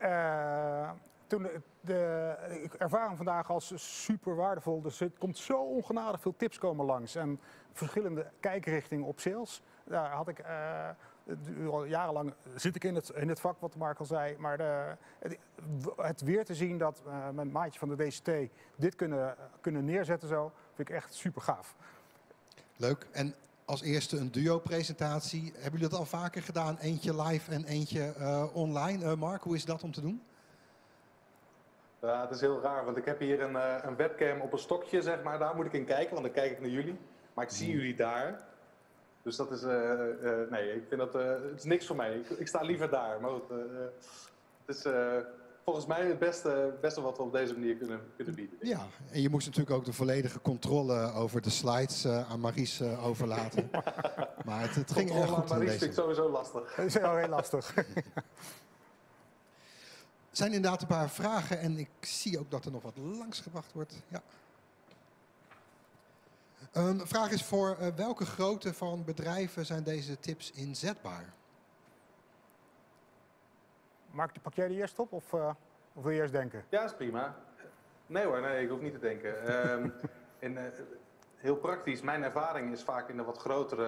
Ik ervaar hem vandaag als super waardevol. Dus er komt zo ongenadig veel tips komen langs. En verschillende kijkrichtingen op sales. Daar had ik... jarenlang zit ik in het vak, wat Mark al zei. Maar het weer te zien dat mijn maatje van de DCT dit kunnen neerzetten zo, vind ik echt super gaaf. Leuk. En als eerste een duo-presentatie. Hebben jullie dat al vaker gedaan? Eentje live en eentje online. Mark, hoe is dat om te doen? Ja, het is heel raar, want ik heb hier een webcam op een stokje, zeg maar. Daar moet ik in kijken, want dan kijk ik naar jullie. Maar ik zie jullie daar. Dus dat is, nee, ik vind dat, het is niks voor mij. Ik sta liever daar. Maar goed, het is volgens mij het beste wat we op deze manier kunnen bieden. Ja, en je moest natuurlijk ook de volledige controle over de slides aan Maries overlaten. Maar het ging erg goed. Maries vind ik sowieso lastig. Dat is wel heel lastig. Er zijn inderdaad een paar vragen en ik zie ook dat er nog wat langsgebracht wordt. Ja. De vraag is voor welke grootte van bedrijven zijn deze tips inzetbaar? Mark, pak jij die eerst op of wil je eerst denken? Ja, is prima. Nee hoor, nee, ik hoef niet te denken. Heel praktisch, mijn ervaring is vaak in de wat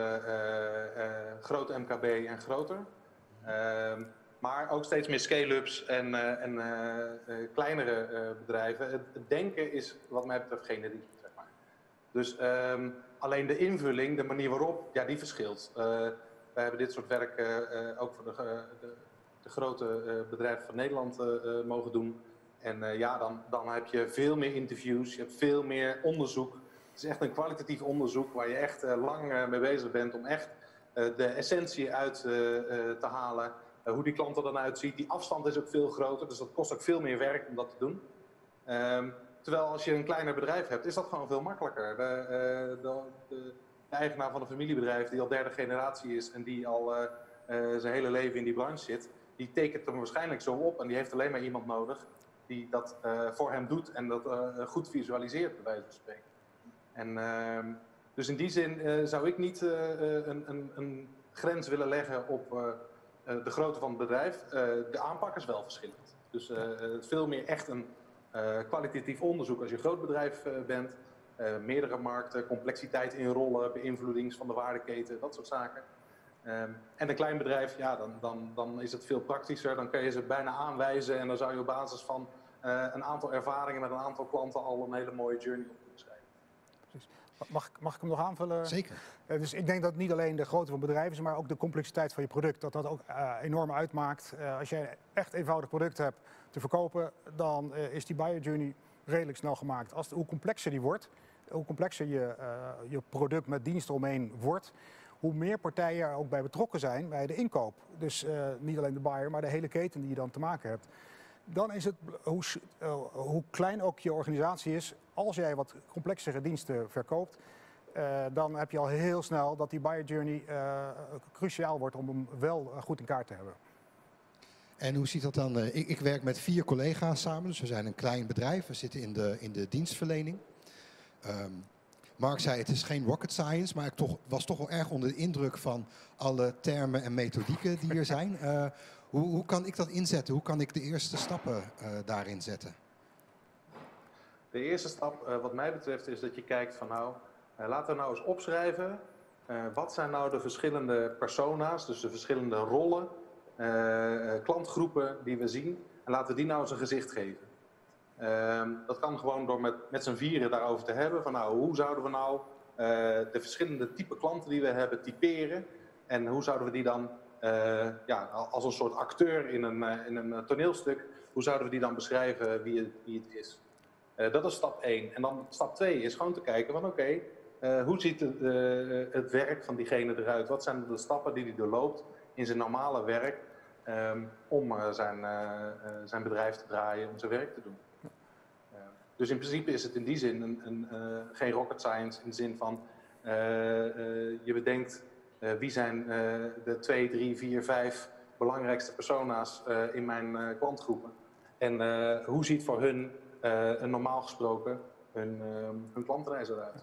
grote MKB en groter. Maar ook steeds meer scale-ups en kleinere bedrijven. Het denken is wat mij betreft generiek. Dus alleen de invulling, de manier waarop, ja, die verschilt. We hebben dit soort werk ook voor de grote bedrijven van Nederland mogen doen. En dan heb je veel meer interviews, je hebt veel meer onderzoek. Het is echt een kwalitatief onderzoek waar je echt lang mee bezig bent om echt de essentie uit te halen. Hoe die klant er dan uitziet. Die afstand is ook veel groter, dus dat kost ook veel meer werk om dat te doen. Terwijl als je een kleiner bedrijf hebt, is dat gewoon veel makkelijker. De eigenaar van een familiebedrijf die al derde generatie is en die al zijn hele leven in die branche zit, die tekent hem waarschijnlijk zo op en die heeft alleen maar iemand nodig die dat voor hem doet en dat goed visualiseert, bij wijze van spreken. En dus in die zin zou ik niet een grens willen leggen op de grootte van het bedrijf. De aanpak is wel verschillend. Dus veel meer echt een kwalitatief onderzoek als je een groot bedrijf bent. Meerdere markten, complexiteit in rollen, beïnvloeding van de waardeketen, dat soort zaken. En een klein bedrijf, ja, dan is het veel praktischer. Dan kun je ze bijna aanwijzen en dan zou je op basis van een aantal ervaringen met een aantal klanten al een hele mooie journey op kunnen schrijven. Precies. Mag ik hem nog aanvullen? Zeker. Dus ik denk dat niet alleen de grootte van bedrijven is, maar ook de complexiteit van je product. Dat ook enorm uitmaakt. Als je echt eenvoudig product hebt te verkopen, dan is die buyer journey redelijk snel gemaakt. Hoe complexer die wordt, hoe complexer je product met diensten omheen wordt, hoe meer partijen er ook bij betrokken zijn bij de inkoop. Dus niet alleen de buyer, maar de hele keten die je dan te maken hebt. Dan is het, hoe klein ook je organisatie is, als jij wat complexere diensten verkoopt, dan heb je al heel snel dat die buyer journey cruciaal wordt om hem wel goed in kaart te hebben. En hoe ziet dat dan? Ik werk met 4 collega's samen, dus we zijn een klein bedrijf. We zitten in de dienstverlening. Mark zei het is geen rocket science, maar ik was toch wel erg onder de indruk van alle termen en methodieken die er zijn. Hoe kan ik dat inzetten? Hoe kan ik de eerste stappen daarin zetten? De eerste stap wat mij betreft is dat je kijkt van laten we nou eens opschrijven. Wat zijn nou de verschillende persona's, dus de verschillende rollen, klantgroepen die we zien. En laten we die nou eens een gezicht geven. Dat kan gewoon door met z'n vieren daarover te hebben. Van hoe zouden we nou de verschillende type klanten die we hebben typeren. En hoe zouden we die dan als een soort acteur in een toneelstuk. Hoe zouden we die dan beschrijven wie het is. Dat is stap 1. En dan stap 2 is gewoon te kijken van hoe ziet het werk van diegene eruit? Wat zijn de stappen die hij doorloopt in zijn normale werk om zijn bedrijf te draaien, om zijn werk te doen. Dus in principe is het in die zin geen rocket science in de zin van je bedenkt wie zijn de 2, 3, 4, 5 belangrijkste persona's in mijn klantgroepen. En hoe ziet voor hun normaal gesproken hun klantreis eruit?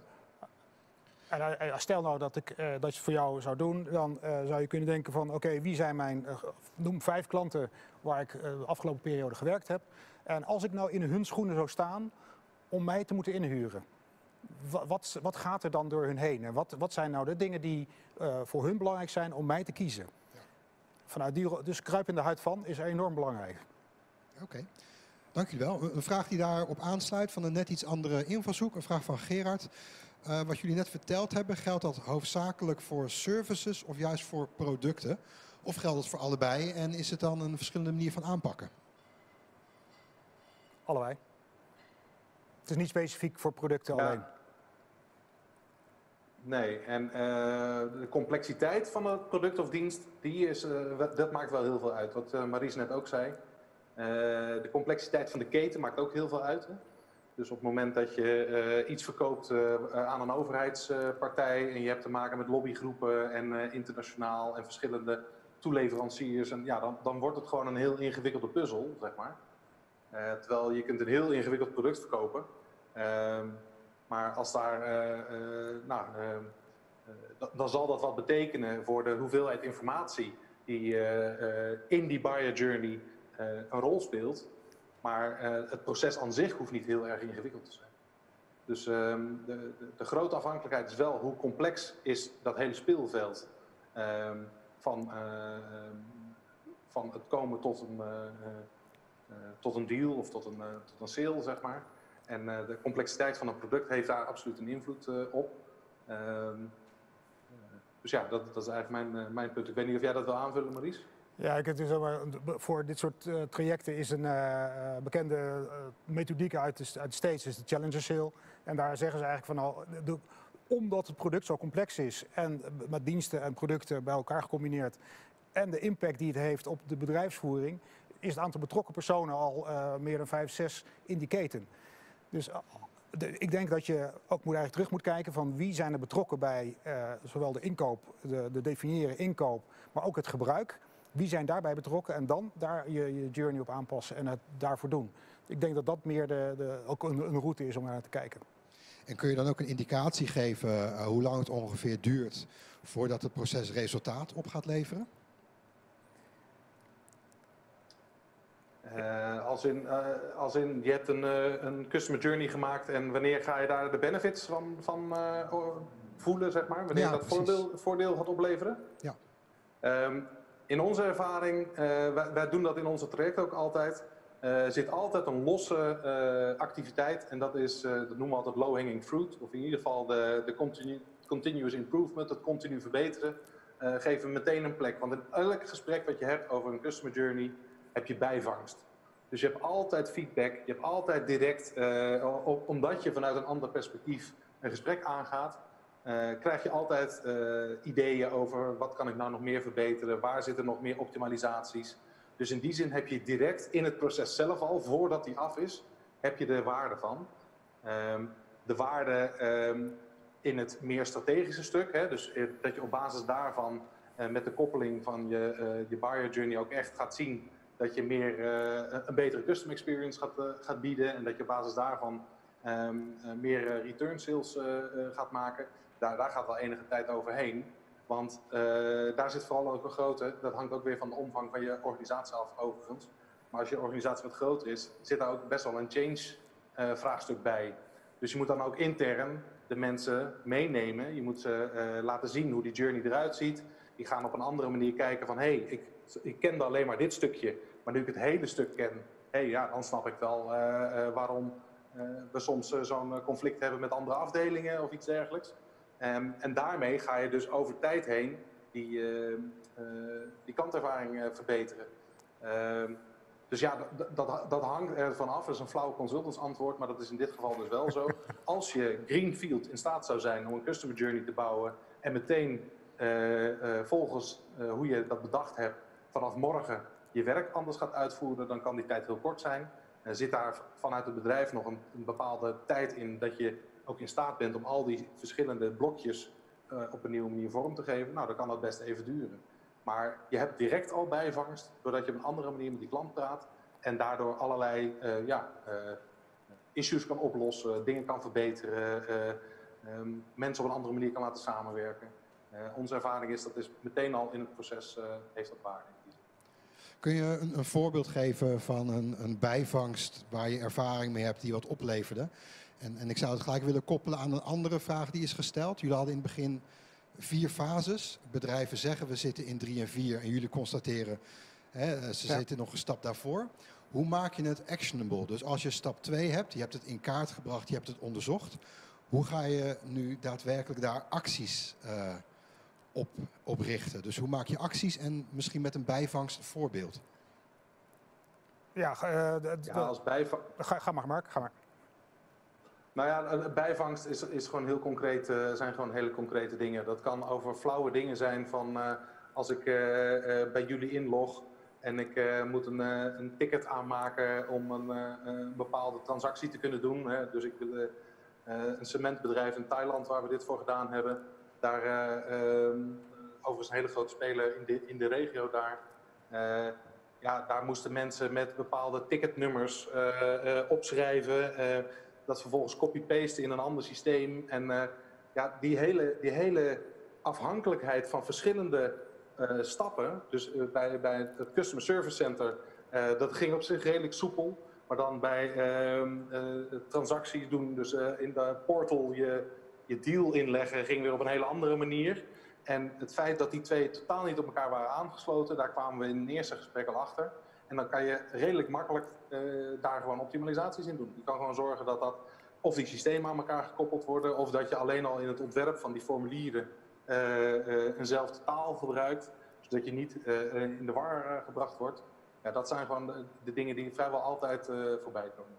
En stel nou dat ik dat voor jou zou doen, dan zou je kunnen denken van oké, wie zijn mijn, noem 5 klanten waar ik de afgelopen periode gewerkt heb. En als ik nou in hun schoenen zou staan om mij te moeten inhuren, wat gaat er dan door hun heen? En wat zijn nou de dingen die voor hun belangrijk zijn om mij te kiezen? Vanuit dus kruip in de huid van is enorm belangrijk. Oké. Dank jullie wel. Een vraag die daarop aansluit van een net iets andere invalshoek. Een vraag van Gerard. Wat jullie net verteld hebben, geldt dat hoofdzakelijk voor services of juist voor producten? Of geldt het voor allebei en is het dan een verschillende manier van aanpakken? Allebei. Het is niet specifiek voor producten alleen. Nee, en de complexiteit van het product of dienst, dat maakt wel heel veel uit. Wat Maries net ook zei. De complexiteit van de keten maakt ook heel veel uit. Hè? Dus op het moment dat je iets verkoopt aan een overheidspartij en je hebt te maken met lobbygroepen en internationaal en verschillende toeleveranciers, en, dan wordt het gewoon een heel ingewikkelde puzzel, zeg maar. Terwijl je kunt een heel ingewikkeld product verkopen. Maar als dan zal dat wat betekenen voor de hoeveelheid informatie die in die buyer journey een rol speelt. Maar het proces aan zich hoeft niet heel erg ingewikkeld te zijn. Dus de grote afhankelijkheid is wel hoe complex is dat hele speelveld van het komen tot een deal of tot een sale, zeg maar. En de complexiteit van een product heeft daar absoluut een invloed op. Dus ja, dat is eigenlijk mijn punt. Ik weet niet of jij dat wil aanvullen, Maries? Ja, voor dit soort trajecten is een bekende methodiek uit de States is de Challenger Sale. En daar zeggen ze eigenlijk van omdat het product zo complex is en met diensten en producten bij elkaar gecombineerd en de impact die het heeft op de bedrijfsvoering, is het aantal betrokken personen al meer dan 5, 6 in die keten. Dus ik denk dat je ook eigenlijk terug moet kijken van wie zijn er betrokken bij zowel de inkoop, de definiëren inkoop, maar ook het gebruik. Wie zijn daarbij betrokken en dan daar je journey op aanpassen en het daarvoor doen. Ik denk dat dat meer ook een route is om naar te kijken. En kun je dan ook een indicatie geven hoe lang het ongeveer duurt voordat het proces resultaat op gaat leveren? Als in je hebt een customer journey gemaakt en wanneer ga je daar de benefits van voelen, zeg maar? Wanneer dat voordeel gaat opleveren? Ja. In onze ervaring, wij doen dat in onze traject ook altijd, zit altijd een losse activiteit en dat noemen we altijd low-hanging fruit, of in ieder geval de continuous improvement, het continu verbeteren, geven we meteen een plek. Want in elk gesprek wat je hebt over een customer journey, heb je bijvangst. Dus je hebt altijd feedback, je hebt altijd direct, omdat je vanuit een ander perspectief een gesprek aangaat, krijg je altijd ideeën over wat kan ik nou nog meer verbeteren, waar zitten nog meer optimalisaties. Dus in die zin heb je direct in het proces zelf al, voordat die af is, heb je de waarde van. De waarde in het meer strategische stuk, hè, dus dat je op basis daarvan met de koppeling van je buyer journey ook echt gaat zien dat je meer een betere customer experience gaat bieden en dat je op basis daarvan meer return sales gaat maken. Daar gaat wel enige tijd overheen. Want daar zit vooral ook een grote, dat hangt ook weer van de omvang van je organisatie af overigens. Maar als je organisatie wat groter is, zit daar ook best wel een change vraagstuk bij. Dus je moet dan ook intern de mensen meenemen. Je moet ze laten zien hoe die journey eruit ziet. Die gaan op een andere manier kijken van, hé, ik kende alleen maar dit stukje. Maar nu ik het hele stuk ken, dan snap ik wel waarom we soms zo'n conflict hebben met andere afdelingen of iets dergelijks. En daarmee ga je dus over tijd heen die klantervaring verbeteren. Dus ja, dat hangt ervan af. Dat is een flauw consultantsantwoord, maar dat is in dit geval dus wel zo. Als je greenfield in staat zou zijn om een customer journey te bouwen en meteen volgens hoe je dat bedacht hebt vanaf morgen je werk anders gaat uitvoeren, dan kan die tijd heel kort zijn. Zit daar vanuit het bedrijf nog een bepaalde tijd in dat je ook in staat bent om al die verschillende blokjes op een nieuwe manier vorm te geven, nou dan kan dat best even duren. Maar je hebt direct al bijvangst doordat je op een andere manier met die klant praat en daardoor allerlei issues kan oplossen, dingen kan verbeteren, mensen op een andere manier kan laten samenwerken. Onze ervaring is dat meteen al in het proces heeft dat waarde. Kun je een voorbeeld geven van een bijvangst waar je ervaring mee hebt die wat opleverde? En ik zou het gelijk willen koppelen aan een andere vraag die is gesteld. Jullie hadden in het begin 4 fases. Bedrijven zeggen we zitten in 3 en 4 en jullie constateren ze zitten nog een stap daarvoor. Hoe maak je het actionable? Dus als je stap 2 hebt, je hebt het in kaart gebracht, je hebt het onderzocht. Hoe ga je nu daadwerkelijk daar acties op richten? Dus hoe maak je acties en misschien met een bijvangst voorbeeld? Ja, als bijvangst. Ga maar, Mark. Ga maar. Nou ja, bijvangst is gewoon heel concreet, zijn gewoon hele concrete dingen. Dat kan over flauwe dingen zijn van als ik bij jullie inlog en ik moet een ticket aanmaken om een bepaalde transactie te kunnen doen. Hè. Dus ik wil een cementbedrijf in Thailand waar we dit voor gedaan hebben. Daar overigens een hele grote speler in de regio daar. Daar moesten mensen met bepaalde ticketnummers opschrijven. Dat vervolgens copy-pasten in een ander systeem. En die hele afhankelijkheid van verschillende stappen. Dus bij het Customer Service Center, dat ging op zich redelijk soepel. Maar dan bij transacties doen, dus in de portal je deal inleggen, ging weer op een hele andere manier. En het feit dat die twee totaal niet op elkaar waren aangesloten, daar kwamen we in het eerste gesprek al achter. En dan kan je redelijk makkelijk daar gewoon optimalisaties in doen. Je kan gewoon zorgen dat of die systemen aan elkaar gekoppeld worden, of dat je alleen al in het ontwerp van die formulieren eenzelfde taal gebruikt, zodat je niet in de war gebracht wordt. Ja, dat zijn gewoon de dingen die vrijwel altijd voorbij komen.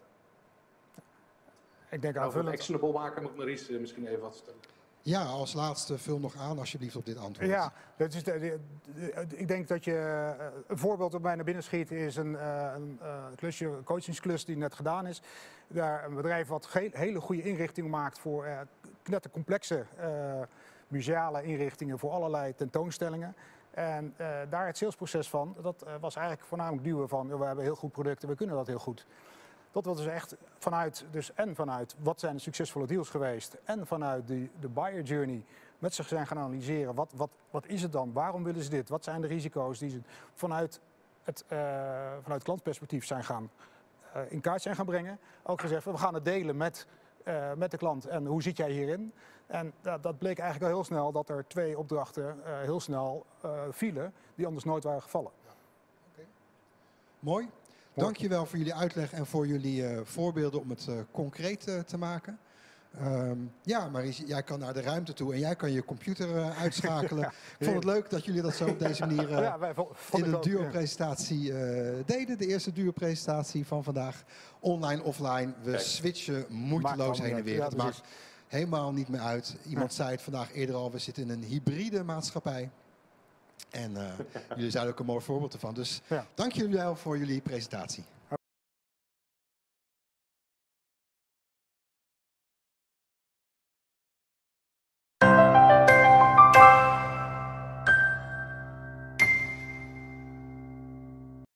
Ik denk over actionable maken moet Maries misschien even wat vertellen. Ja, als laatste vul nog aan alsjeblieft op dit antwoord. Ja, ik denk dat je een voorbeeld dat mij naar binnen schiet is een coachingsklus die net gedaan is. Daar een bedrijf wat hele goede inrichtingen maakt voor knettercomplexe museale inrichtingen voor allerlei tentoonstellingen. En daar het salesproces van, dat was eigenlijk voornamelijk duwen van, we hebben heel goed producten, we kunnen dat heel goed. Dat was dus echt vanuit wat zijn de succesvolle deals geweest en vanuit de buyer journey met zich zijn gaan analyseren. Wat is het dan? Waarom willen ze dit? Wat zijn de risico's die ze vanuit het vanuit klantperspectief in kaart zijn gaan brengen. Ook gezegd, we gaan het delen met de klant en hoe zit jij hierin? En dat bleek eigenlijk al heel snel dat er 2 opdrachten heel snel vielen die anders nooit waren gevallen. Okay. Mooi. Dankjewel voor jullie uitleg en voor jullie voorbeelden om het concreet te maken. Ja, Maries, jij kan naar de ruimte toe en jij kan je computer uitschakelen. Ja, ik vond het leuk dat jullie dat zo op deze manier in een duo-presentatie deden. De eerste duo-presentatie van vandaag. Online, offline. We switchen moeiteloos heen en weer. Het maakt helemaal niet meer uit. Iemand zei het vandaag eerder al. We zitten in een hybride maatschappij. En jullie zijn ook een mooi voorbeeld ervan. Dus dank jullie wel voor jullie presentatie.